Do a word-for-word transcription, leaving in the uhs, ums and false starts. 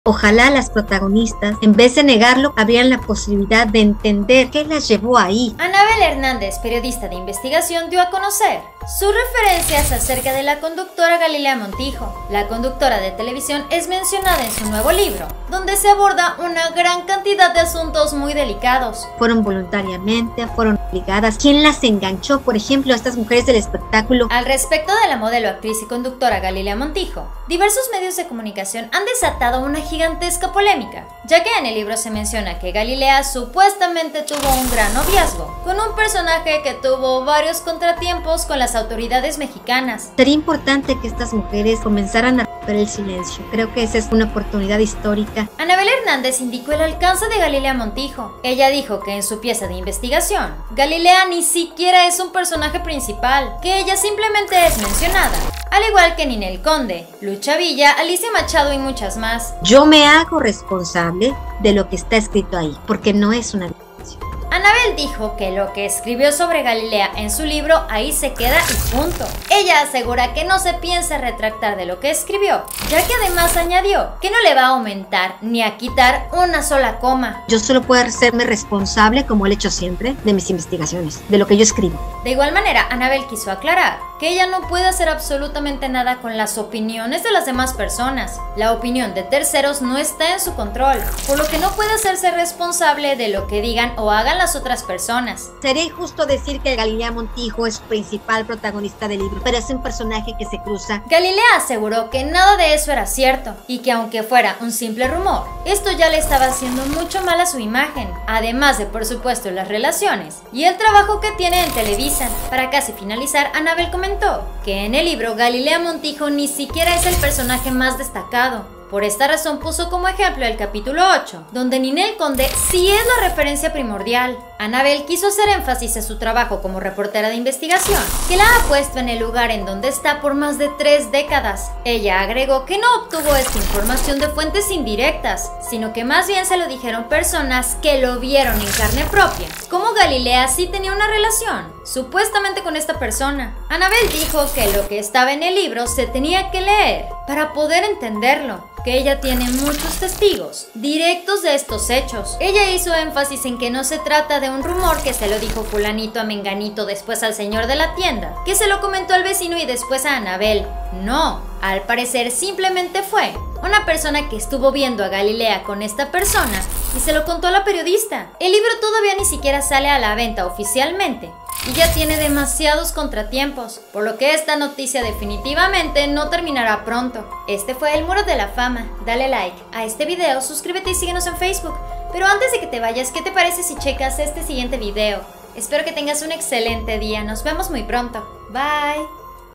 Ojalá las protagonistas, en vez de negarlo, habrían la posibilidad de entender qué las llevó ahí. Anabel Hernández, periodista de investigación, dio a conocer sus referencias acerca de la conductora Galilea Montijo. La conductora de televisión es mencionada en su nuevo libro, donde se aborda una gran cantidad de asuntos muy delicados. Fueron voluntariamente, fueron obligadas. ¿Quién las enganchó, por ejemplo, a estas mujeres del espectáculo? Al respecto de la modelo, actriz y conductora Galilea Montijo, diversos medios de comunicación han desatado una gigantesca polémica, ya que en el libro se menciona que Galilea supuestamente tuvo un gran noviazgo con un personaje que tuvo varios contratiempos con las autoridades mexicanas. Sería importante que estas mujeres comenzaran a romper el silencio. Creo que esa es una oportunidad histórica. Anabel Hernández indicó el alcance de Galilea Montijo. Ella dijo que en su pieza de investigación, Galilea ni siquiera es un personaje principal, que ella simplemente es mencionada, al igual que Ninel Conde, Lucha Villa, Alicia Machado y muchas más. Yo me hago responsable de lo que está escrito ahí, porque no es una ficción. Anabel dijo que lo que escribió sobre Galilea en su libro ahí se queda y punto. Ella asegura que no se piensa retractar de lo que escribió, ya que además añadió que no le va a aumentar ni a quitar una sola coma. Yo solo puedo hacerme responsable, como lo he hecho siempre, de mis investigaciones, de lo que yo escribo. De igual manera, Anabel quiso aclarar que ella no puede hacer absolutamente nada con las opiniones de las demás personas. La opinión de terceros no está en su control, por lo que no puede hacerse responsable de lo que digan o hagan las otras personas. Sería injusto decir que Galilea Montijo es su principal protagonista del libro, pero es un personaje que se cruza. Galilea aseguró que nada de eso era cierto y que aunque fuera un simple rumor, esto ya le estaba haciendo mucho mal a su imagen, además de por supuesto las relaciones y el trabajo que tiene en Televisa. Para casi finalizar, Anabel comentó que en el libro Galilea Montijo ni siquiera es el personaje más destacado. Por esta razón puso como ejemplo el capítulo ocho, donde Ninel Conde sí es la referencia primordial. Anabel quiso hacer énfasis en su trabajo como reportera de investigación, que la ha puesto en el lugar en donde está por más de tres décadas. Ella agregó que no obtuvo esta información de fuentes indirectas, sino que más bien se lo dijeron personas que lo vieron en carne propia, como Galilea sí tenía una relación, supuestamente con esta persona. Anabel dijo que lo que estaba en el libro se tenía que leer para poder entenderlo, que ella tiene muchos testigos directos de estos hechos. Ella hizo énfasis en que no se trata de un rumor que se lo dijo fulanito a menganito, después al señor de la tienda, que se lo comentó al vecino y después a Anabel. No, al parecer simplemente fue una persona que estuvo viendo a Galilea con esta persona y se lo contó a la periodista. El libro todavía ni siquiera sale a la venta oficialmente y ya tiene demasiados contratiempos, por lo que esta noticia definitivamente no terminará pronto. Este fue el Muro de la Fama. Dale like a este video, suscríbete y síguenos en Facebook. Pero antes de que te vayas, ¿qué te parece si checas este siguiente video? Espero que tengas un excelente día, nos vemos muy pronto. Bye.